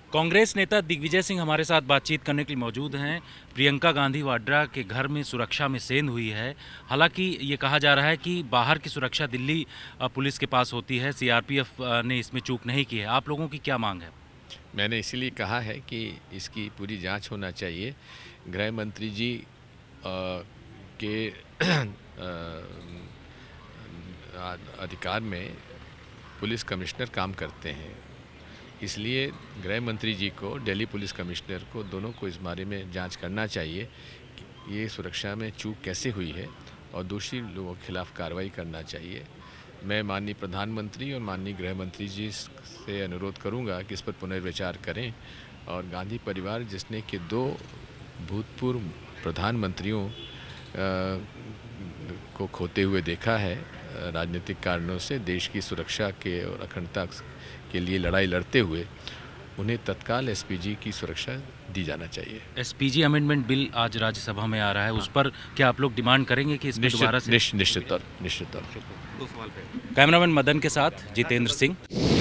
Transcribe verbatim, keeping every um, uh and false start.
कांग्रेस नेता दिग्विजय सिंह हमारे साथ बातचीत करने के लिए मौजूद हैं। प्रियंका गांधी वाड्रा के घर में सुरक्षा में सेंध हुई है। हालांकि ये कहा जा रहा है कि बाहर की सुरक्षा दिल्ली पुलिस के पास होती है, सीआरपीएफ ने इसमें चूक नहीं की है। आप लोगों की क्या मांग है? मैंने इसीलिए कहा है कि इसकी पूरी जांच होना चाहिए। गृह मंत्री जी आ, के आ, अधिकार में पुलिस कमिश्नर काम करते हैं, इसलिए गृह मंत्री जी को, दिल्ली पुलिस कमिश्नर को, दोनों को इस बारे में जांच करना चाहिए कि ये सुरक्षा में चूक कैसे हुई है और दोषी लोगों के खिलाफ कार्रवाई करना चाहिए। मैं माननीय प्रधानमंत्री और माननीय गृह मंत्री जी से अनुरोध करूंगा कि इस पर पुनर्विचार करें और गांधी परिवार, जिसने कि दो भूतपूर्व प्रधानमंत्रियों को खोते हुए देखा है राजनीतिक कारणों से, देश की सुरक्षा के और अखंडता के लिए लड़ाई लड़ते हुए, उन्हें तत्काल एसपीजी की सुरक्षा दी जाना चाहिए। एसपीजी अमेंडमेंट बिल आज राज्यसभा में आ रहा है, उस पर क्या आप लोग डिमांड करेंगे कि इसमें दोबारा से? निश्चित तौर निश्चित तौर कैमरामैन मदन के साथ जितेंद्र सिंह।